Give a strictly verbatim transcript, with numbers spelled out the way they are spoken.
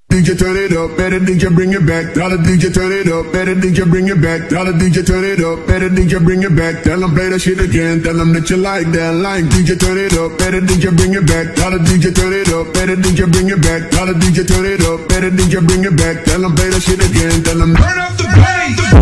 D J turn it up, better D J bring it back. Tell the D J turn it up, better D J bring it back. Tell the D J turn it up, better D J bring it back. Tell them play that shit again, tell them that you like that. Like D J turn it up, better D J bring it back. Tell the D J turn it up, better D J bring it back. Tell the D J turn it up, better D J bring it back. Tell them play that shit again, tell them turn up the bass.